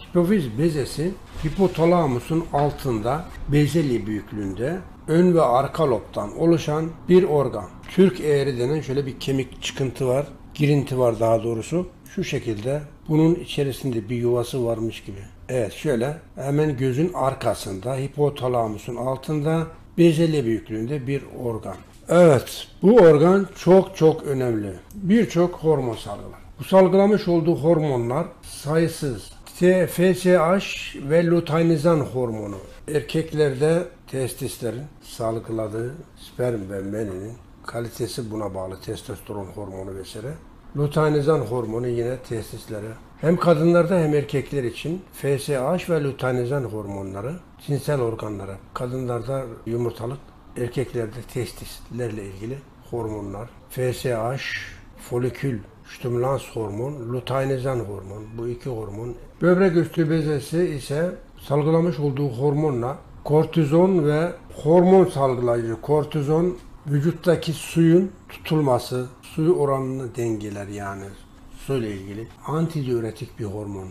Hipofiz bezesi hipotalamusun altında bezelye büyüklüğünde ön ve arka lobdan oluşan bir organ. Türk eğri denen şöyle bir kemik çıkıntı var, girinti var daha doğrusu. Şu şekilde bunun içerisinde bir yuvası varmış gibi. Evet şöyle hemen gözün arkasında hipotalamusun altında bezelye büyüklüğünde bir organ. Evet bu organ çok önemli. Birçok hormon salgılar. Bu salgılamış olduğu hormonlar sayısız. FSH ve luteinizan hormonu. Erkeklerde testislerin salgıladığı sperm ve meninin kalitesi buna bağlı. Testosteron hormonu vesaire. Luteinizan hormonu yine testislere. Hem kadınlarda hem erkekler için FSH ve luteinizan hormonları cinsel organlara. Kadınlarda yumurtalık, erkeklerde testislerle ilgili hormonlar. FSH, folikül stimulans hormon, luteinizan hormon. Bu iki hormon. Böbrek üstü bezesi ise salgılamış olduğu hormonla kortizon ve hormon salgılayıcı kortizon vücuttaki suyun tutulması, suyu oranını dengeler yani suyla ilgili. Antidiüretik bir hormon.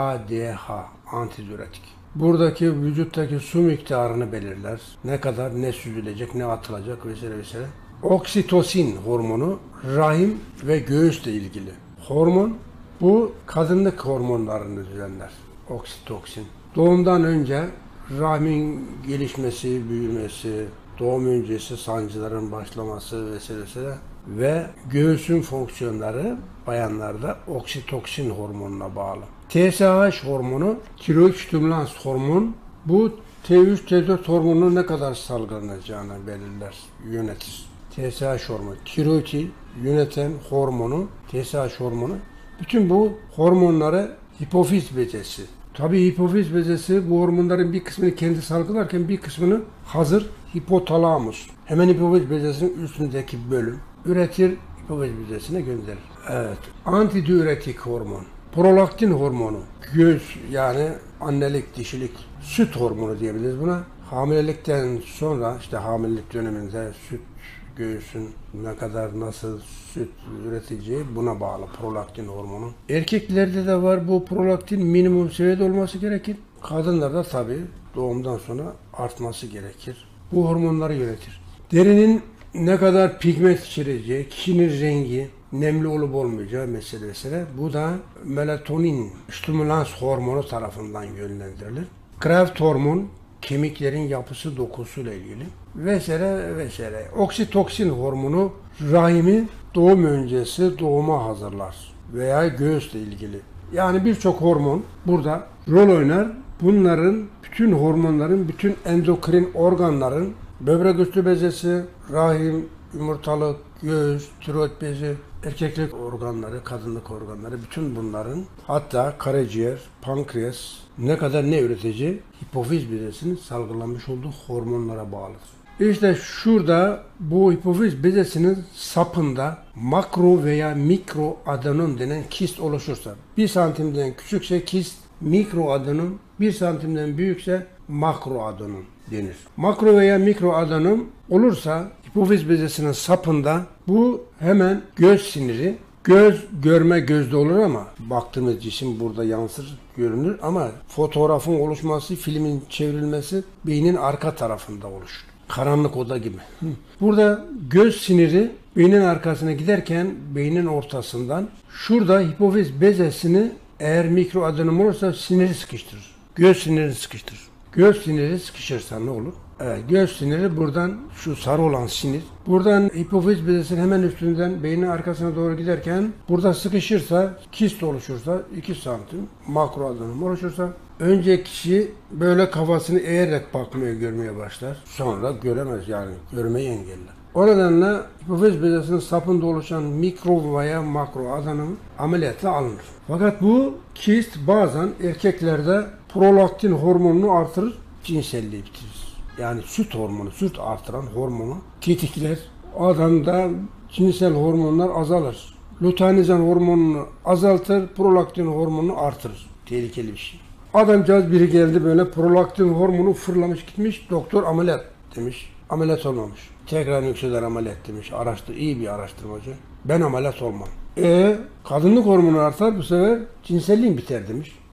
ADH, antidiüretik. Buradaki vücuttaki su miktarını belirler. Ne kadar, ne süzülecek, ne atılacak vesaire vesaire. Oksitosin hormonu rahim ve göğüsle ilgili hormon. Bu kadınlık hormonlarını düzenler. Oksitoksin. Doğumdan önce rahmin gelişmesi, büyümesi, doğum öncesi sancıların başlaması vesaire ve göğsün fonksiyonları bayanlarda oksitoksin hormonuna bağlı. TSH hormonu, tiroid stimulans hormon, bu T3, T4 hormonunun ne kadar salgılanacağını belirler, yönetir. TSH hormonu, tiroidi yöneten hormonu, TSH hormonu. Bütün bu hormonları hipofiz bezesi. Tabii hipofiz bezesi bu hormonların bir kısmını kendi salgılarken bir kısmını hazır hipotalamus. Hemen hipofiz bezesinin üstündeki bölüm üretir, hipofiz bezesine gönderir. Evet. Antidiüretik hormon. Prolaktin hormonu. Göğüs yani annelik, dişilik, süt hormonu diyebiliriz buna. Hamilelikten sonra işte hamilelik döneminde süt göğsün ne kadar nasıl süt üreteceği buna bağlı prolaktin hormonu. Erkeklerde de var bu prolaktin minimum seviyede olması gerekir. Kadınlarda tabii doğumdan sonra artması gerekir. Bu hormonları yönetir. Derinin ne kadar pigment içereceği, kişinin rengi, nemli olup olmayacağı meselesi. Bu da melatonin stimulans hormonu tarafından yönlendirilir. Kreft hormon kemiklerin yapısı dokusuyla ilgili vesaire vesaire. Oksitoksin hormonu rahimi doğum öncesi doğuma hazırlar veya göğüsle ilgili. Yani birçok hormon burada rol oynar. Bunların bütün hormonların, bütün endokrin organların böbrek üstü bezesi, rahim, yumurtalık, göğüs, tiroid bezi, erkeklik organları, kadınlık organları, bütün bunların hatta karaciğer, pankreas ne kadar ne üreteceği hipofiz bezesinin salgılamış olduğu hormonlara bağlıdır. İşte şurada bu hipofiz bezesinin sapında makro veya mikro adenom denen kist oluşursa 1 santimden küçükse kist, mikro adenom 1 santimden büyükse makro adenom denir. Makro veya mikro adenom olursa hipofiz bezesinin sapında bu hemen göz siniri, göz görme gözde olur ama baktığımız cisim burada yansır, görünür ama fotoğrafın oluşması, filmin çevrilmesi beynin arka tarafında oluşur. Karanlık oda gibi. Burada göz siniri beynin arkasına giderken beynin ortasından şurada hipofiz bezesini eğer mikro adenom olursa siniri sıkıştırır. Göz sinirini sıkıştırır. Göz siniri sıkışırsa ne olur? Evet, göz siniri buradan şu sarı olan sinir. Buradan hipofiz bezesinin hemen üstünden beynin arkasına doğru giderken burada sıkışırsa, kist oluşursa 2 santim makro adenom oluşursa önce kişi böyle kafasını eğerek bakmaya görmeye başlar. Sonra göremez yani görmeyi engeller. O nedenle hipofiz bezesinin sapında oluşan mikro veya makro adenom ameliyatla alınır. Fakat bu kist bazen erkeklerde prolaktin hormonunu artırır, cinselliği bitirir. Yani süt hormonu, süt artıran hormonu tetikler. Adamda cinsel hormonlar azalır. Luteinizan hormonunu azaltır, prolaktin hormonunu artırır. Tehlikeli bir şey. Adamcağız biri geldi böyle prolaktin hormonu fırlamış gitmiş, doktor ameliyat demiş. Ameliyat olmamış. Tekrar nükseler ameliyat demiş. İyi bir araştırmacı. Ben ameliyat olmam. Kadınlık hormonu artar bu sefer cinselliğin biter demiş.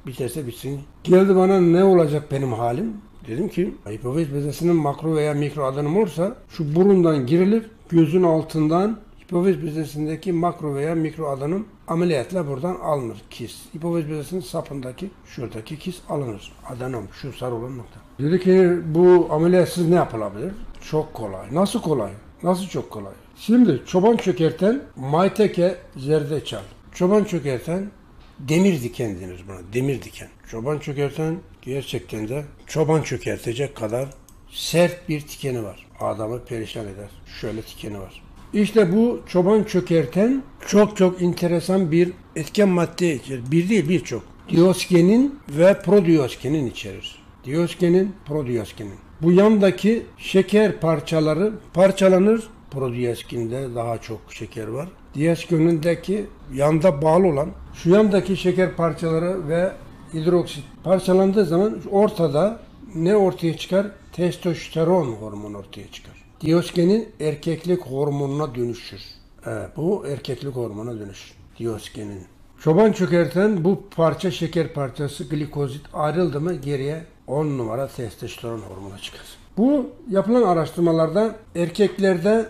Biterse bitsin. Geldi bana ne olacak benim halim? Dedim ki hipofiz bezesinin makro veya mikro adenom olursa şu burundan girilir, gözün altından hipofiz bezesindeki makro veya mikro adenom ameliyatla buradan alınır kis. Hipofiz bezesinin sapındaki şuradaki kis alınır. Adenom şu sarı olan nokta. Dedi ki bu ameliyatsız ne yapılabilir? Çok kolay. Nasıl kolay? Nasıl çok kolay? Şimdi çoban çökerten mayteke zerdeçal. Çoban çökerten demir diken denir buna. Demir diken. Çoban çökerten gerçekten de çoban çökertecek kadar sert bir tikeni var. Adamı perişan eder. Şöyle tikeni var. İşte bu çoban çökerten çok çok enteresan bir etken madde içerir. Bir değil birçok. Diosgenin ve prodiosgenin içerir. Diosgenin, prodiosgenin. Bu yandaki şeker parçaları parçalanır. Prodiosgende daha çok şeker var. Diosgenindeki yanda bağlı olan şu yandaki şeker parçaları ve hidroksit parçalandığı zaman ortada ne ortaya çıkar? Testosteron hormonu ortaya çıkar. Diosgenin erkeklik hormonuna dönüşür. Evet, bu erkeklik hormonuna dönüşür. Diosgenin. Çoban çökerten bu parça şeker parçası glikozit ayrıldı mı geriye 10 numara testosteron hormonu çıkar. Bu yapılan araştırmalarda erkeklerde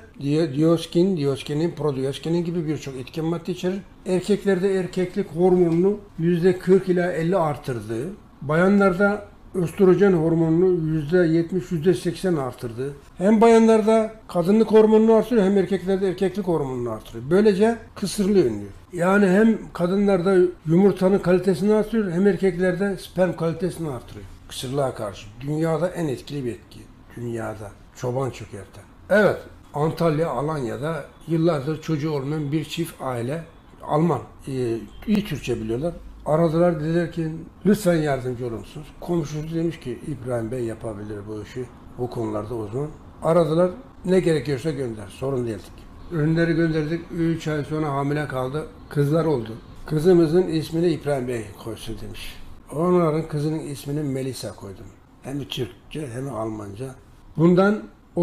diosgenin, prodiosgenin gibi birçok etken madde içerir. Erkeklerde erkeklik hormonunu %40 ila 50 artırdığı, bayanlarda östrojen hormonunu %70, %80 artırdığı, hem bayanlarda kadınlık hormonunu artırıyor hem erkeklerde erkeklik hormonunu artırıyor. Böylece kısırlığı önlüyor. Yani hem kadınlarda yumurtanın kalitesini artırıyor hem erkeklerde sperm kalitesini artırıyor. Kısırlığa karşı. Dünyada en etkili bir etki. Dünyada. Çoban çökerten. Evet. Antalya, Alanya'da yıllardır çocuğu olmayan bir çift aile Alman. İyi Türkçe biliyorlar. Aradılar dediler ki lütfen yardımcı olur musunuz? Komşusu demiş ki İbrahim Bey yapabilir bu işi. Bu konularda uzman. Aradılar. Ne gerekiyorsa gönder. Sorun değildik. Ürünleri gönderdik. 3 ay sonra hamile kaldı. Kızlar oldu. Kızımızın ismini İbrahim Bey koysun demiş. Onların kızının ismini Melisa koydum. Hem Türkçe hem Almanca. Bundan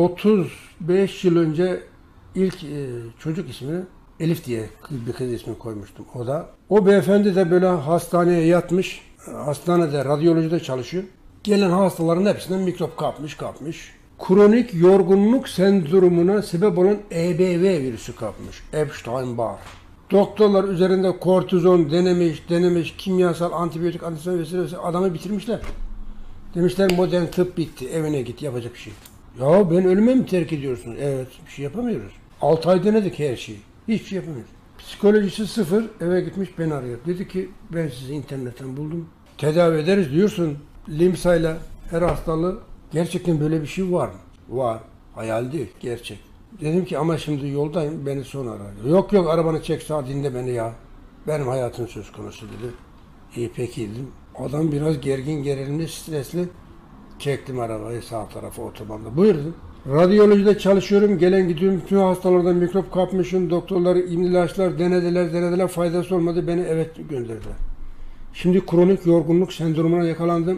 35 yıl önce ilk çocuk ismini Elif diye bir kız ismi koymuştum. O beyefendi de böyle hastaneye yatmış. Hastanede radyolojide çalışıyor. Gelen hastaların hepsinden mikrop kapmış. Kronik yorgunluk sendromuna sebep olan EBV virüsü kapmış. Epstein-Barr. Doktorlar üzerinde kortizon denemiş, kimyasal, antibiyotik, antibiyotik vesaire adamı bitirmişler. Demişler modern tıp bitti, evine git, yapacak bir şey. Ya ben ölüme mi terk ediyorsunuz? Evet, bir şey yapamıyoruz. 6 ay denedik her şeyi. Hiçbir şey yapamıyoruz. Psikolojisi sıfır, eve gitmiş beni arıyor. Dedi ki ben sizi internetten buldum. Tedavi ederiz diyorsun. Limsayla her hastalığı. Gerçekten böyle bir şey var mı? Var. Hayal değil, gerçek. Dedim ki ama şimdi yoldayım, beni sonra ara. Yok arabanı çek sağa dinle beni ya. Benim hayatım söz konusu dedi. İyi peki dedim. Adam biraz gergin, gerilimli, stresli. Çektim arabayı sağ tarafa otobanda. Buyur dedim. Radyolojide çalışıyorum, gelen gidiyorum. Tüm hastalardan mikrop kapmışım. Doktorlar, ilaçlar denediler, faydası olmadı. Beni evet gönderdiler. Şimdi kronik yorgunluk sendromuna yakalandım.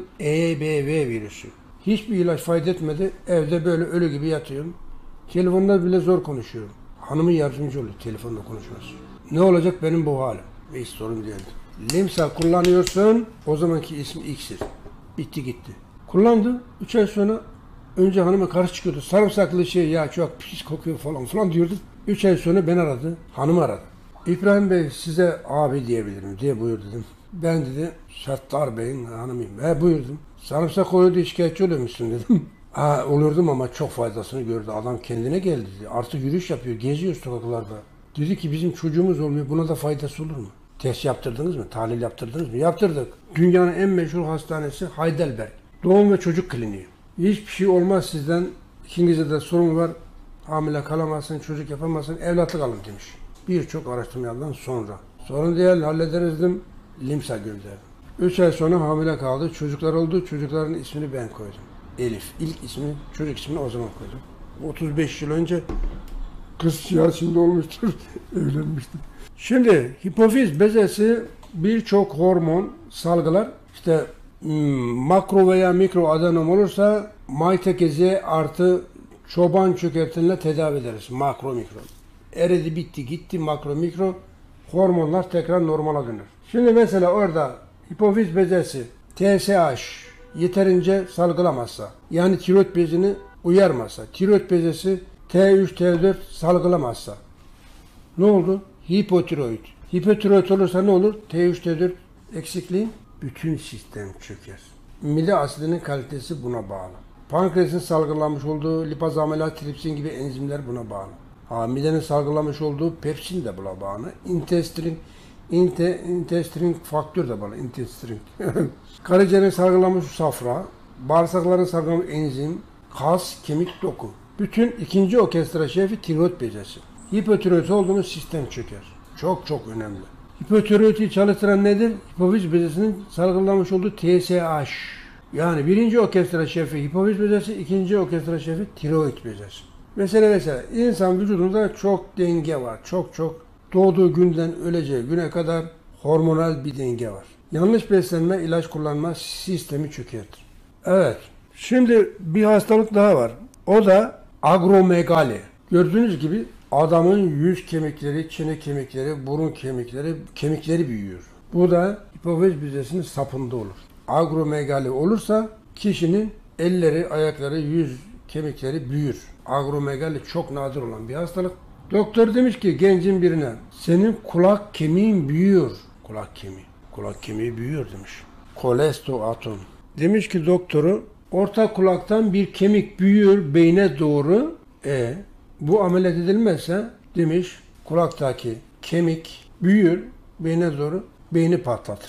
EBV virüsü. Hiçbir ilaç fayda etmedi. Evde böyle ölü gibi yatıyorum. Telefonda bile zor konuşuyorum. Hanımı yardımcı oluyor telefonla konuşması. Ne olacak benim bu halim? Hiç sorun değil. Limsa kullanıyorsun, o zamanki ismi X'tir. Bitti gitti. Kullandı. 3 ay sonra önce hanıma karşı çıkıyordu. Sarımsaklı şey ya çok pis kokuyor falan diyordu. 3 ay sonra beni aradı. Hanım aradı. İbrahim Bey size abi diyebilirim diye buyur dedim. Ben dedi Sattar Bey'in hanımıyım. Buyurdum. Sarımsak koyuyordu şikayetçi oluyormuşsun dedim. Olurdum ama çok faydasını gördü. Adam kendine geldi dedi. Artık yürüyüş yapıyor. Geziyor sokaklarda. Dedi ki bizim çocuğumuz olmuyor. Buna da faydası olur mu? Test yaptırdınız mı? Tahlil yaptırdınız mı? Yaptırdık. Dünyanın en meşhur hastanesi Heidelberg. Doğum ve çocuk kliniği. Hiçbir şey olmaz sizden. İkinizde de sorun var. Hamile kalamazsın, çocuk yapamazsın. Evlatlık alın demiş. Birçok araştırmalardan sonra. Sorun değil hallederiz dedim. Limsa gönderdim. 3 ay sonra hamile kaldı. Çocuklar oldu. Çocukların ismini ben koydum. Elif. İlk ismini, çocuk ismini o zaman koydum. 35 yıl önce kız yaşında olmuştur. Evlenmiştim. Şimdi hipofiz bezesi birçok hormon salgılar. İşte makro veya mikro adenom olursa maytekezi artı çoban çökertinle tedavi ederiz. Makro mikro. Eridi bitti gitti makro mikro hormonlar tekrar normala dönür. Şimdi mesela orada hipofiz bezesi TSH yeterince salgılamazsa, yani tiroid bezini uyarmazsa, tiroid bezesi T3, T4 salgılamazsa ne oldu? Hipotiroid. Hipotiroid olursa ne olur? T3, T4 eksikliği bütün sistem çöker. Mide asidinin kalitesi buna bağlı. Pankreasın salgılamış olduğu lipaz amilaz tripsin gibi enzimler buna bağlı. Midenin salgılamış olduğu pepsin de buna bağlı. Intestrin faktör de bağlı. Intestrin. Karaciğerin salgılamış safra, bağırsakların salgılamış enzim, kas, kemik, doku. Bütün ikinci orkestra şefi tiroid bezesi. Hipotiroid olduğumuz sistem çöker. Çok çok önemli. Hipotiroidi çalıştıran nedir? Hipofiz bezesinin salgılamış olduğu TSH. Yani birinci orkestra şefi hipofiz bezesi, ikinci orkestra şefi tiroid bezesi. Mesela insan vücudunda çok denge var. Çok doğduğu günden öleceği güne kadar hormonal bir denge var. Yanlış beslenme, ilaç kullanma sistemi çökertir. Evet. Şimdi bir hastalık daha var. O da agromegali. Gördüğünüz gibi adamın yüz kemikleri, çene kemikleri, burun kemikleri büyüyor. Bu da hipofiz bezesinin sapında olur. Agromegali olursa kişinin elleri, ayakları, yüz kemikleri büyür. Agromegali çok nadir olan bir hastalık. Doktor demiş ki gencin birine, senin kulak kemiğin büyüyor. Kulak kemiği büyüyor demiş. Kolestoatom. Demiş ki doktoru, orta kulaktan bir kemik büyüyor beyne doğru. Bu ameliyat edilmezse demiş kulaktaki kemik büyür beyne doğru, beyni patlatır.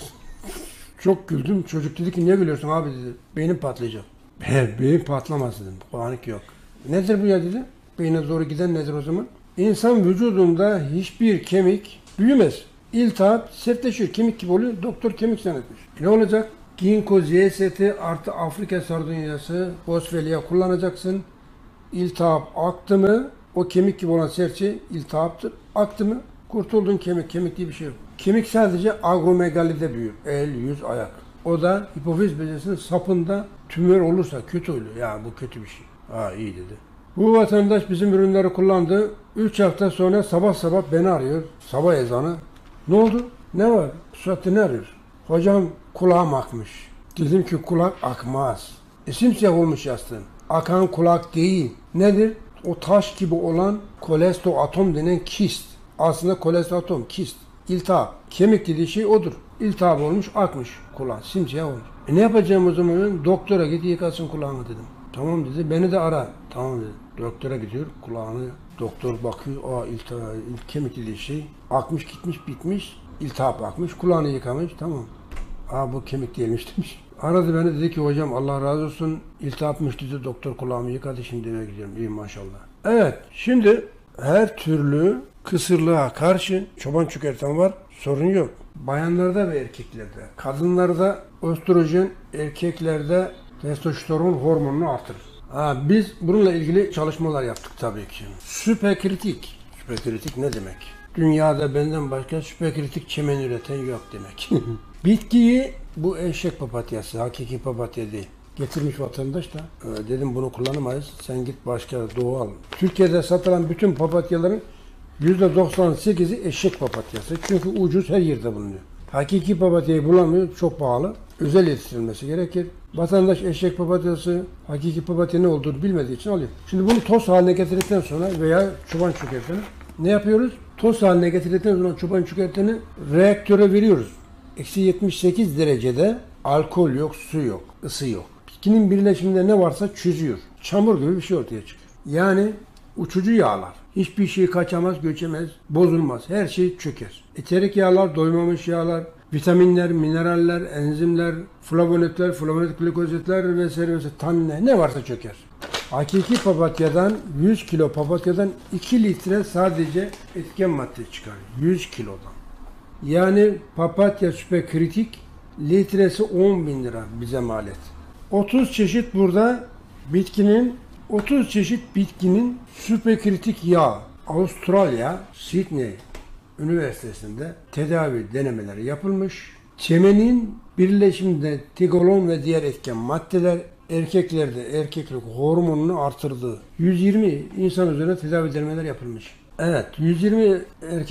Çok güldüm. Çocuk dedi ki niye gülüyorsun abi dedi. Beynim patlayacak. Beyin patlamaz dedim. Panik yok. Nedir bu ya dedi. Beyne doğru giden nedir o zaman? İnsan vücudunda hiçbir kemik büyümez. İltihap sertleşiyor. Kemik gibi oluyor. Doktor kemik zannetmiş. Ne olacak? Ginkgo ZST artı Afrika sardunyası fosfeliya kullanacaksın. İltihap aktı mı? O kemik gibi olan serçe iltihaptır. Aktı mı? Kurtuldun kemik. Kemik diye bir şey yok. Kemik sadece agromegalide büyür. El, yüz, ayak. O da hipofiz bezesinin sapında tümör olursa kötü oluyor. Ya bu kötü bir şey. İyi dedi. Bu vatandaş bizim ürünleri kullandı. 3 hafta sonra sabah beni arıyor. Sabah ezanı. Ne oldu? Ne var? Suat'ta ne arıyor? Hocam kulağım akmış. Dedim ki kulak akmaz. Simsiyah olmuş yastığın. Akan kulak değil. Nedir? O taş gibi olan kolestoatom denen kist. Aslında kolestoatom, kist. İltihap. Kemik dediği şey odur. İltihap olmuş, akmış kulağın. Simsiyah olmuş. Ne yapacağım o zaman? Doktora git yıkasın kulağını dedim. Tamam dedi. Beni de ara. Tamam dedi. Doktora gidiyor. Kulağını doktor bakıyor. İltihap, kemik dediği şey akmış, gitmiş, bitmiş. İltihap akmış. Kulağını yıkamış. Tamam. Bu kemik değilmiş demiş. Aradı beni dedi ki hocam Allah razı olsun. İltihapmış dedi. Doktor kulağımı yıkadı. Şimdi eve gidiyorum. İyi maşallah. Evet. Şimdi her türlü kısırlığa karşı çoban çökerten var. Sorun yok. Bayanlarda ve erkeklerde. Kadınlarda östrojen, erkeklerde testosteron hormonunu artırır. Biz bununla ilgili çalışmalar yaptık tabii ki. Süperkritik. Süperkritik ne demek? Dünyada benden başka süperkritik çemen üreten yok demek. Bitkiyi bu eşek papatyası, hakiki papatya değil. Getirmiş vatandaş da dedim bunu kullanamayız. Sen git başka doğal. Türkiye'de satılan bütün papatyaların %98'i eşek papatyası. Çünkü ucuz her yerde bulunuyor. Hakiki papatyayı bulamıyor. Çok pahalı. Özel yetiştirilmesi gerekir. Vatandaş eşek papatyası, hakiki papatya ne olduğunu bilmediği için alıyor. Şimdi bunu toz haline getirdikten sonra veya çoban çökerteni ne yapıyoruz? Toz haline getirdikten sonra çoban çökerteni reaktöre veriyoruz. Eksi 78 derecede alkol yok, su yok, ısı yok. Bitkinin birleşiminde ne varsa çözüyor. Çamur gibi bir şey ortaya çıkıyor. Yani uçucu yağlar. Hiçbir şey kaçamaz, göçemez, bozulmaz. Her şey çöker. Eterik yağlar, doymamış yağlar, vitaminler, mineraller, enzimler, flavonoidler, flavonoid glikozitler vesaire tanninler ne varsa çöker. Hakiki papatyadan 100 kilo papatyadan 2 litre sadece etken madde çıkar. 100 kilodan. Yani papatya süperkritik litresi 10.000 lira bize maliyet. 30 çeşit burada bitkinin 30 çeşit bitkinin süperkritik yağ Avustralya Sydney Üniversitesi'nde tedavi denemeleri yapılmış. Çemenin birleşiminde tigolon ve diğer etken maddeler erkeklerde erkeklik hormonunu artırdığı 120 insan üzerine tedavi denemeler yapılmış. Evet, 120 erkek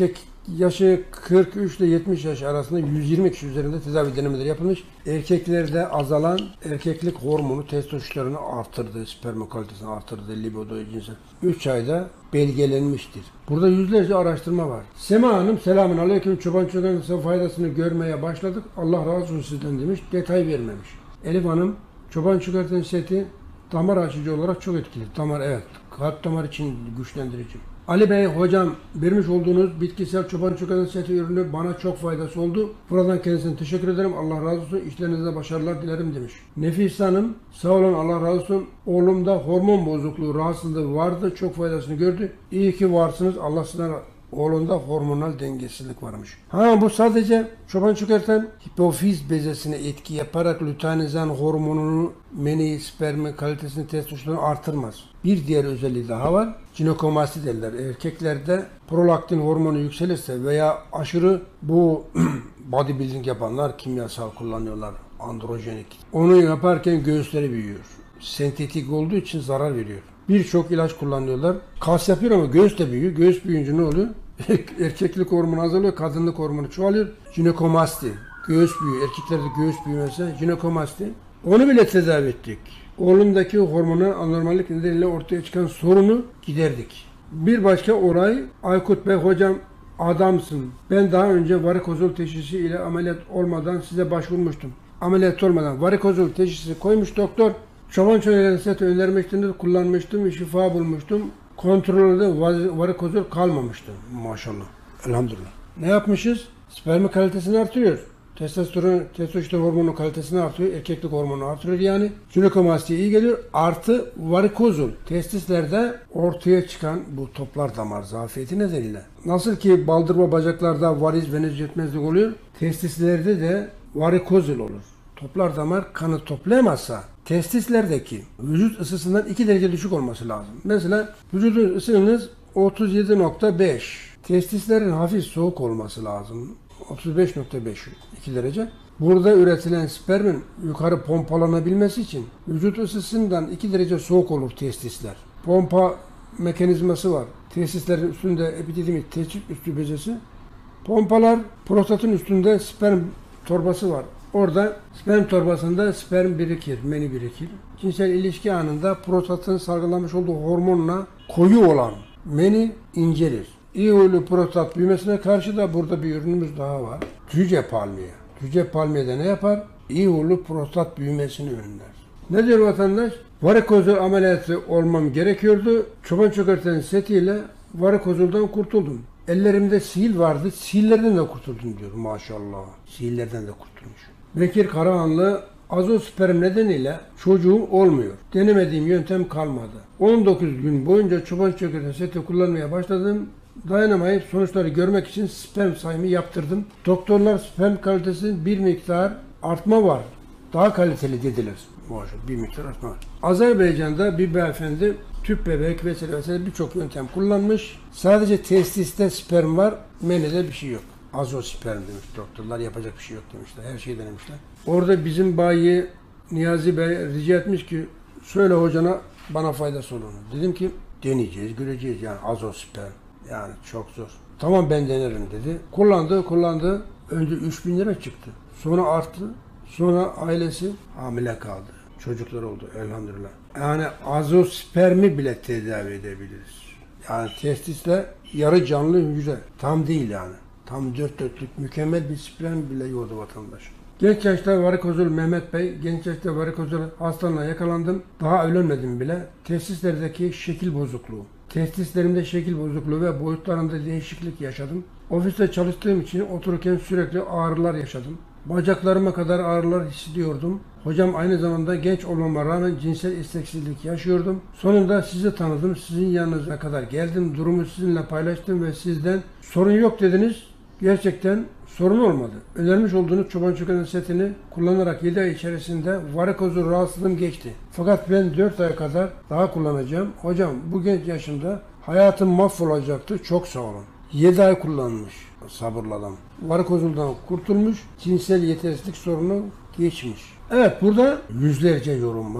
yaşı 43 ile 70 yaş arasında 120 kişi üzerinde tedavi denemeleri yapılmış. Erkeklerde azalan erkeklik hormonu testosteronu artırdı, sperm kalitesini artırdı, libido, cinsel 3 ayda belgelenmiştir. Burada yüzlerce araştırma var. Sema Hanım, selamun aleyküm, çoban çobanın faydasını görmeye başladık. Allah razı olsun sizden demiş, detay vermemiş. Elif Hanım, çoban çikolata seti damar açıcı olarak çok etkili. Damar, evet, kalp damar için güçlendirici. Ali Bey, hocam vermiş olduğunuz bitkisel çoban çikolata seti ürünü bana çok faydası oldu. Buradan kendisine teşekkür ederim. Allah razı olsun. İşlerinize başarılar dilerim demiş. Nefis Hanım, sağ olun, Allah razı olsun. Oğlumda hormon bozukluğu rahatsızlığı vardı. Çok faydasını gördü. İyi ki varsınız. Allah sizden, oğlunda hormonal dengesizlik varmış. Bu sadece çoban çikolatan hipofiz bezesine etki yaparak luteinizan hormonunu, meni, spermi kalitesini, testosteronu artırmaz. Bir diğer özelliği daha var. Jinekomasti derler. Erkeklerde prolaktin hormonu yükselirse veya aşırı bu bodybuilding yapanlar kimyasal kullanıyorlar. Androjenik. Onu yaparken göğüsleri büyüyor. Sentetik olduğu için zarar veriyor. Birçok ilaç kullanıyorlar. Kas yapıyor ama göğüs de büyüyor. Göğüs büyüyünce ne oluyor? Erkeklik hormonu azalıyor, kadınlık hormonu çoğalıyor. Jinekomasti. Göğüs büyüyor. Erkeklerde göğüs büyümesi, jinekomasti. Onu bile tedavi ettik. Oğlumdaki hormonal anormallik nedeniyle ortaya çıkan sorunu giderdik. Bir başka olay, Aykut Bey, hocam adamsın. Ben daha önce varikozol teşhisi ile ameliyat olmadan size başvurmuştum. Ameliyat olmadan varikozol teşhisi koymuş doktor. Çoban çikolata seti önermiştiniz, kullanmıştım, şifa bulmuştum. Kontrolde varikozol kalmamıştı. Maşallah. Elhamdülillah. Ne yapmışız? Spermi kalitesini artırıyor. Testosteron hormonu kalitesini artırıyor. Erkeklik hormonu artırıyor yani. Jinekomastiğe iyi geliyor. Artı varikozol. Testislerde ortaya çıkan bu toplar damar zafiyeti nedeniyle. Nasıl ki baldır ve bacaklarda variz, venöz yetmezlik oluyor. Testislerde de varikozol olur. Toplar damar kanı toplayamazsa testislerdeki vücut ısısından 2 derece düşük olması lazım. Mesela vücudun ısınız 37.5. Testislerin hafif soğuk olması lazım. 35.5 2 derece. Burada üretilen spermin yukarı pompalanabilmesi için vücut ısısından 2 derece soğuk olur testisler. Pompa mekanizması var. Testislerin üstünde epididimit, testis üstü bezesi. Pompalar, prostatın üstünde sperm torbası var. Orada sperm torbasında sperm birikir, meni birikir. Cinsel ilişki anında prostatın salgılamış olduğu hormonla koyu olan meni incelir. İyi huylu prostat büyümesine karşı da burada bir ürünümüz daha var. Cüce palmiye. Cüce palmiye de ne yapar? İyi huylu prostat büyümesini önler. Ne diyor vatandaş? Varikozol ameliyatı olmam gerekiyordu. Çoban çikolatanın setiyle varikozoldan kurtuldum. Ellerimde sil vardı. Sillerden de kurtuldum diyor maşallah. Sillerden de kurtulmuş. Bekir Karahanlı, azosperm nedeniyle çocuğum olmuyor. Denemediğim yöntem kalmadı. 19 gün boyunca çoban çikolata seti kullanmaya başladım. Dayanamayıp sonuçları görmek için sperm sayımı yaptırdım. Doktorlar sperm kalitesinin bir miktar artma var. Daha kaliteli dediler. Maşallah bir miktar artma var. Azerbaycan'da bir beyefendi tüp bebek vesaire birçok yöntem kullanmış. Sadece testiste sperm var, menide bir şey yok. Azosperm demiş doktorlar, yapacak bir şey yok demişler. Her şeyi denemişler. Orada bizim bayi Niyazi Bey rica etmiş ki söyle hocana bana faydası olur. Dedim ki deneyeceğiz, göreceğiz yani azosperm. Yani çok zor. Tamam ben denerim dedi. Kullandı. Önce 3.000 lira çıktı. Sonra arttı. Sonra ailesi hamile kaldı. Çocuklar oldu elhamdülillah. Yani azospermi bile tedavi edebiliriz. Yani testisle yarı canlı hücre. Tam değil yani. Tam dört dörtlük mükemmel bir sperm bile yordu vatandaş. Genç yaşta varikozol Mehmet Bey, genç yaşta varikozol hastalığına yakalandım. Daha ölmedim bile. Testislerdeki şekil bozukluğu. Testislerimde şekil bozukluğu ve boyutlarında değişiklik yaşadım. Ofiste çalıştığım için otururken sürekli ağrılar yaşadım. Bacaklarıma kadar ağrılar hissediyordum. Hocam aynı zamanda genç olmama rağmen cinsel isteksizlik yaşıyordum. Sonunda sizi tanıdım. Sizin yanınıza kadar geldim. Durumu sizinle paylaştım ve sizden sorun yok dediniz. Gerçekten sorun olmadı. Önermiş olduğunuz çoban çikolata setini kullanarak 7 ay içerisinde varikozol rahatsızlığım geçti. Fakat ben 4 ay kadar daha kullanacağım. Hocam bu genç yaşımda hayatım mahvolacaktı. Çok sağ olun. 7 ay kullanmış. Sabırlı adam. Varikozoldan kurtulmuş. Cinsel yetersizlik sorunu geçmiş. Evet burada yüzlerce yorum var.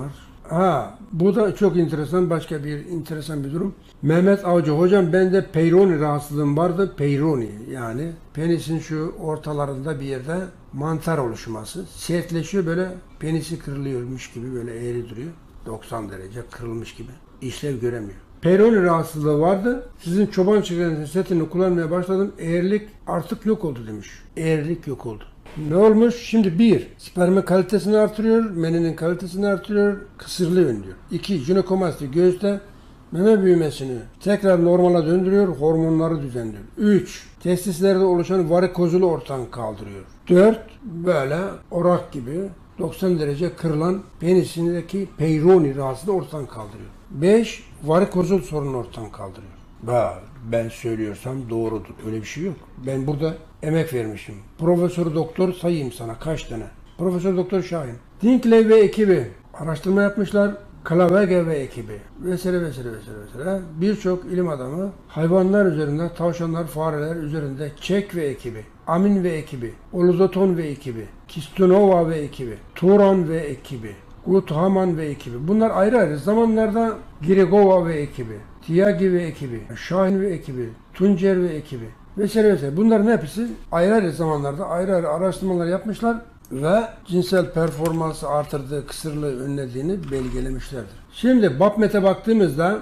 Ha, bu da çok enteresan, başka bir enteresan bir durum. Mehmet Avcı, hocam bende Peyronie rahatsızlığım vardı. Peyronie yani penisin şu ortalarında bir yerde mantar oluşması. Sertleşiyor, böyle penisi kırılıyormuş gibi böyle eğri duruyor. 90 derece kırılmış gibi. İşlev göremiyor. Peyronie rahatsızlığı vardı. Sizin çoban çikolataların setini kullanmaya başladım. Eğrilik artık yok oldu demiş. Eğrilik yok oldu. Ne olmuş? Şimdi bir, spermin kalitesini artırıyor, meninin kalitesini artırıyor, kısırlığı önlüyor. İki, jinekomasti göğüste meme büyümesini tekrar normala döndürüyor, hormonları düzenliyor. Üç, testislerde oluşan varikozulu ortadan kaldırıyor. Dört, böyle orak gibi 90 derece kırılan penisindeki Peyronie rahatsızlığı ortadan kaldırıyor. 5. Varikozul sorunu ortadan kaldırıyor. Ben söylüyorsam doğrudur. Öyle bir şey yok. Ben burada emek vermişim. Profesör doktor sayayım sana kaç tane. Profesör Doktor Şahin. Dinkley ve ekibi araştırma yapmışlar. Klavege ve ekibi vesaire vesaire vesaire vesaire. Birçok ilim adamı hayvanlar üzerinde, tavşanlar, fareler üzerinde Çek ve ekibi, Amin ve ekibi, Oluzoton ve ekibi, Kistunova ve ekibi, Turan ve ekibi, Guthaman ve ekibi. Bunlar ayrı ayrı zamanlarda Grigova ve ekibi, Tiagi ve ekibi, Şahin ve ekibi, Tuncer ve ekibi vesaire vesaire. Bunların hepsi ayrı ayrı zamanlarda ayrı ayrı araştırmalar yapmışlar ve cinsel performansı artırdığı, kısırlığı önlediğini belgelemişlerdir. Şimdi PubMed'e baktığımızda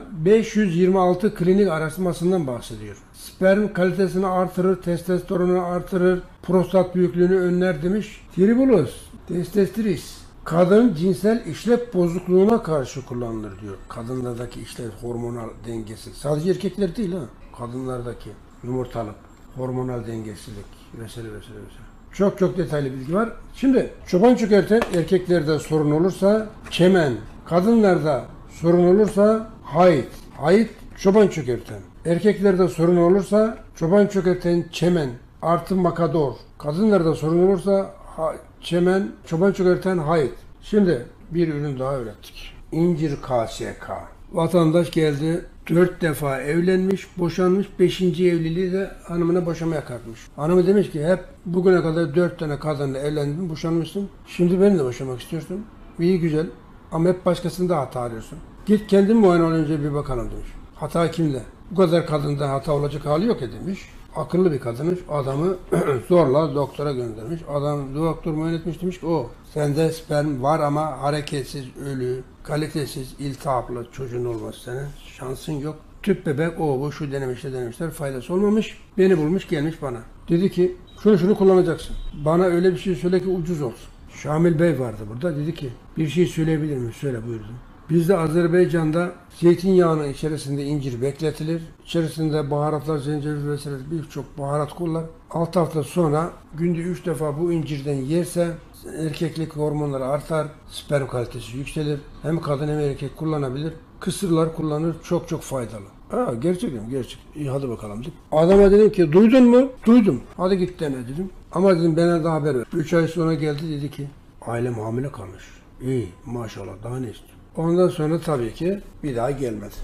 526 klinik araştırmasından bahsediyor. Sperm kalitesini artırır, testosteronu artırır, prostat büyüklüğünü önler demiş. Tribulus, testestris, kadın cinsel işlev bozukluğuna karşı kullanılır diyor. Kadınlardaki işlev hormonal dengesi. Sadece erkekler değil ha. Kadınlardaki yumurtalık, hormonal dengesizlik vesaire vesaire vesaire. Çok çok detaylı bilgi var. Şimdi çoban çökerten erkeklerde sorun olursa çemen, kadınlarda sorun olursa hayt, çoban çökerten. Erkeklerde sorun olursa çoban çökerten çemen artı makador. Kadınlarda sorun olursa çemen, çoban çökerten hayt. Şimdi bir ürün daha öğrettik. İncir KSK. Vatandaş geldi, 4 defa evlenmiş, boşanmış, 5. evliliği de hanımına boşamaya kalkmış. Hanımı demiş ki hep bugüne kadar 4 tane kadınla evlendin, boşanmışsın. Şimdi beni de boşamak istiyorsun. İyi güzel ama hep başkasında hata arıyorsun. Git kendin muayene olunca bir bakalım demiş. Hata kimde? Bu kadar kadında hata olacak hali yok demiş. Akıllı bir kadınmış. Adamı zorla doktora göndermiş. Adam doktor muayene etmiş, demiş ki o sende sperm var ama hareketsiz, ölü, kalitesiz, iltihaplı çocuğun olması senin. Şansın yok. Tüp bebek o bu şu denemişler faydası olmamış. Beni bulmuş gelmiş bana. Dedi ki şunu kullanacaksın. Bana öyle bir şey söyle ki ucuz olsun. Şamil Bey vardı burada. Dedi ki bir şey söyleyebilir miyim? Söyle buyurdu. Bizde Azerbaycan'da zeytinyağının içerisinde incir bekletilir. İçerisinde baharatlar, zencefil vesaire birçok baharat kullanır. 6 hafta sonra günde 3 defa bu incirden yerse erkeklik hormonları artar, sperm kalitesi yükselir. Hem kadın hem erkek kullanabilir. Kısırlar kullanır, çok çok faydalı. Gerçekten gerçek. İyi hadi bakalım dedim. Adama dedim ki duydun mu? Duydum. Hadi git dene dedim. Ama dedim bana da haber ver. 3 ay sonra geldi dedi ki ailem hamile kalmış. İyi maşallah daha ne istiyor. Ondan sonra tabii ki bir daha gelmedi.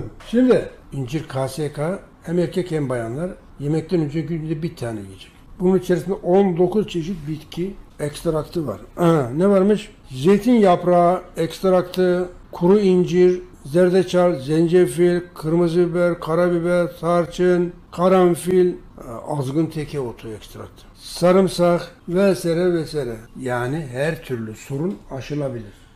Şimdi incir KSK hem erkek hem bayanlar yemekten önce günde bir tane yiyecek. Bunun içerisinde 19 çeşit bitki ekstraktı var. Ne varmış? Zeytin yaprağı ekstraktı, kuru incir, zerdeçal, zencefil, kırmızı biber, karabiber, tarçın, karanfil, azgın teke otu ekstraktı, sarımsak vesaire vesaire. Yani her türlü sorun aşılabilir.